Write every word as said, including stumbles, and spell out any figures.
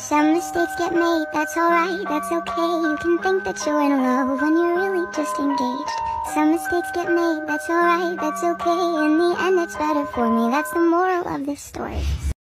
Some mistakes get made, that's alright, that's okay. You can think that you're in love when you're really just engaged. Some mistakes get made, that's alright, that's okay. In the end it's better for me, that's the moral of this story.